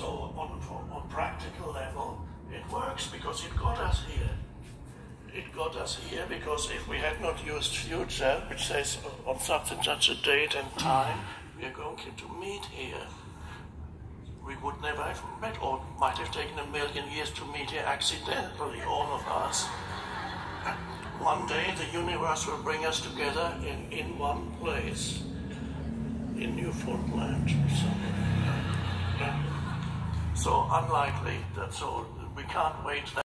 So on practical level, it works because it got us here. It got us here because if we had not used future, which says on such and such a date and time, we are going to meet here, we would never have met, or might have taken 1 million years to meet here accidentally, all of us. One day the universe will bring us together in one place, in Newfoundland. So unlikely, so we can't wait.